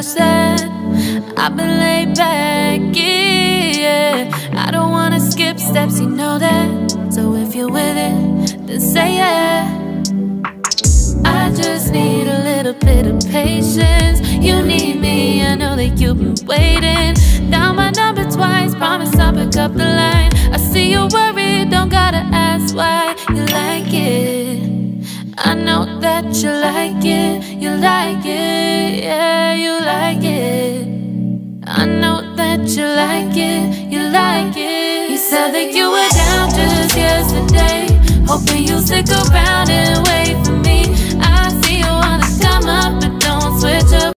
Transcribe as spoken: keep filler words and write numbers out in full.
said I've been laid back, yeah. I don't wanna skip steps, you know that. So if you're with it, then say yeah. I just need a little bit of patience. You need me, I know that you've been waiting. Down my number twice, promise I'll pick up the line. I see you worried, don't gotta ask why. You like it, I know that you like it. You like it, yeah, you like it. I know that you like it, you like it. You said that you were down just yesterday, hoping you'll stick around and wait.